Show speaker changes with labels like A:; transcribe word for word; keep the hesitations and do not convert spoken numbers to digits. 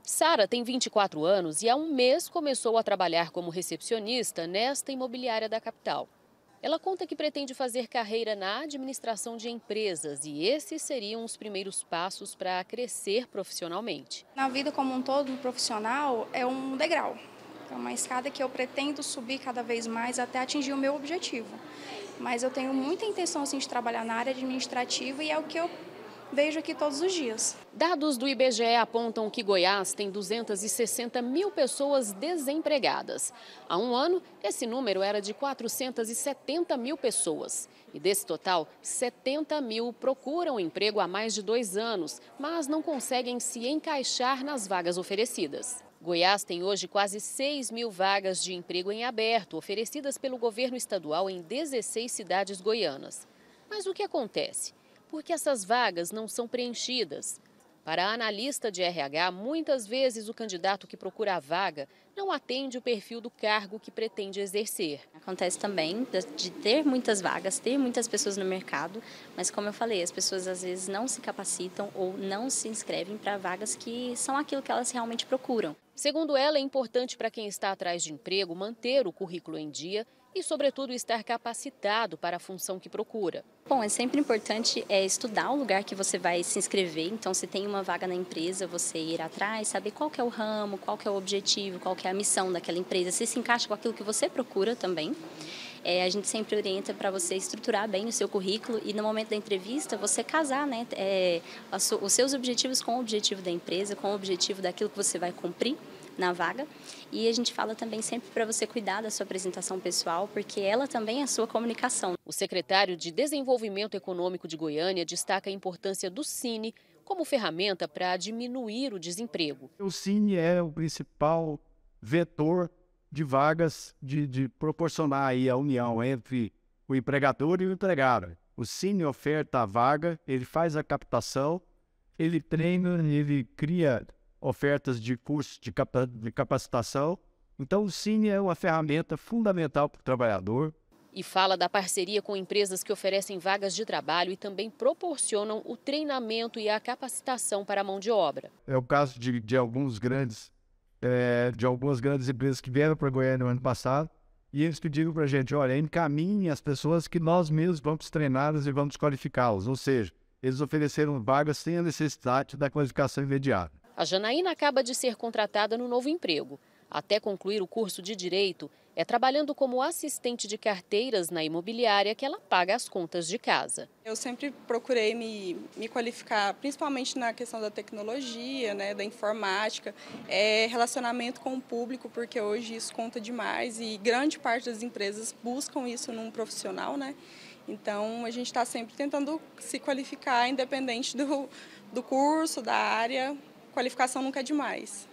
A: Sara tem vinte e quatro anos e há um mês começou a trabalhar como recepcionista nesta imobiliária da capital. Ela conta que pretende fazer carreira na administração de empresas e esses seriam os primeiros passos para crescer profissionalmente.
B: Na vida como um todo, no profissional, é um degrau. É uma escada que eu pretendo subir cada vez mais até atingir o meu objetivo. Mas eu tenho muita intenção assim, de trabalhar na área administrativa e é o que eu vejo aqui todos os dias.
A: Dados do I B G E apontam que Goiás tem duzentas e sessenta mil pessoas desempregadas. Há um ano, esse número era de quatrocentas e setenta mil pessoas. E desse total, setenta mil procuram emprego há mais de dois anos, mas não conseguem se encaixar nas vagas oferecidas. Goiás tem hoje quase seis mil vagas de emprego em aberto, oferecidas pelo governo estadual em dezesseis cidades goianas. Mas o que acontece? Porque essas vagas não são preenchidas. Para a analista de R H, muitas vezes o candidato que procura a vaga não atende o perfil do cargo que pretende exercer.
C: Acontece também de ter muitas vagas, ter muitas pessoas no mercado, mas como eu falei, as pessoas às vezes não se capacitam ou não se inscrevem para vagas que são aquilo que elas realmente procuram.
A: Segundo ela, é importante para quem está atrás de emprego manter o currículo em dia e, sobretudo, estar capacitado para a função que procura.
C: Bom, é sempre importante é, estudar o lugar que você vai se inscrever. Então, se tem uma vaga na empresa, você ir atrás, saber qual que é o ramo, qual que é o objetivo, qual que é a missão daquela empresa, se se encaixa com aquilo que você procura também. É, a gente sempre orienta para você estruturar bem o seu currículo e no momento da entrevista você casar, né, é, os seus objetivos com o objetivo da empresa, com o objetivo daquilo que você vai cumprir na vaga. E a gente fala também sempre para você cuidar da sua apresentação pessoal, porque ela também é a sua comunicação.
A: O secretário de Desenvolvimento Econômico de Goiânia destaca a importância do Cine como ferramenta para diminuir o desemprego.
D: O Cine é o principal vetor de vagas, de, de proporcionar aí a união entre o empregador e o empregado. O Cine oferta a vaga, ele faz a captação, ele treina, ele cria ofertas de cursos de, capa de capacitação. Então o Cine é uma ferramenta fundamental para o trabalhador.
A: E fala da parceria com empresas que oferecem vagas de trabalho e também proporcionam o treinamento e a capacitação para a mão de obra.
D: É o caso de, de alguns grandes É, de algumas grandes empresas que vieram para Goiânia no ano passado, e eles pediram para a gente, olha, encaminhem as pessoas que nós mesmos vamos treiná-las e vamos qualificá-las. Ou seja, eles ofereceram vagas sem a necessidade da qualificação imediata.
A: A Janaína acaba de ser contratada no novo emprego. Até concluir o curso de Direito, é trabalhando como assistente de carteiras na imobiliária que ela paga as contas de casa.
E: Eu sempre procurei me, me qualificar, principalmente na questão da tecnologia, né, da informática, é, relacionamento com o público, porque hoje isso conta demais e grande parte das empresas buscam isso num profissional, né? Então a gente está sempre tentando se qualificar, independente do, do curso, da área, qualificação nunca é demais.